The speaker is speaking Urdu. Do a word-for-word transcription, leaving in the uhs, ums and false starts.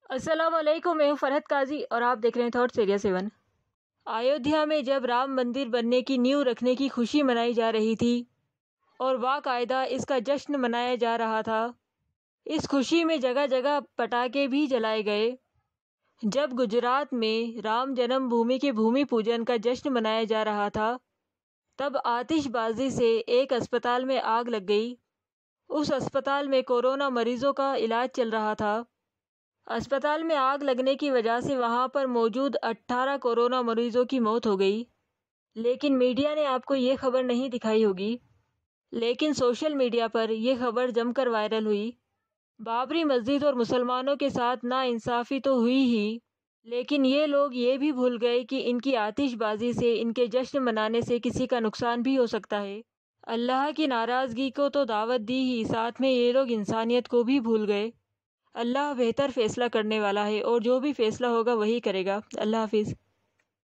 السلام علیکم، میں ہوں فرحت قاضی اور آپ دیکھ رہے ہیں تھاٹس ایریا سیون۔ ایودھیا میں جب رام مندر بننے کی نیو رکھنے کی خوشی منائی جا رہی تھی اور باقاعدہ اس کا جشن منایا جا رہا تھا، اس خوشی میں جگہ جگہ پٹاخے بھی جلائے گئے۔ جب گجرات میں رام جنم بھومی کے بھومی پوجن کا جشن منایا جا رہا تھا، تب آتش بازی سے ایک اسپتال میں آگ لگ گئی۔ اس اسپتال میں کورونا مریضوں کا علاج چل رہا تھا۔ اسپتال میں آگ لگنے کی وجہ سے وہاں پر موجود اٹھارہ کورونا مریضوں کی موت ہو گئی، لیکن میڈیا نے آپ کو یہ خبر نہیں دکھائی ہوگی، لیکن سوشل میڈیا پر یہ خبر جم کر وائرل ہوئی۔ بابری مسجد اور مسلمانوں کے ساتھ ناانصافی تو ہوئی ہی، لیکن یہ لوگ یہ بھی بھول گئے کہ ان کی آتش بازی سے، ان کے جشن منانے سے کسی کا نقصان بھی ہو سکتا ہے۔ اللہ کی ناراضگی کو تو دعوت دی ہی، ساتھ میں یہ لوگ انسانیت کو بھی بھول گئے۔ اللہ بہتر فیصلہ کرنے والا ہے اور جو بھی فیصلہ ہوگا وہی کرے گا۔ اللہ حافظ۔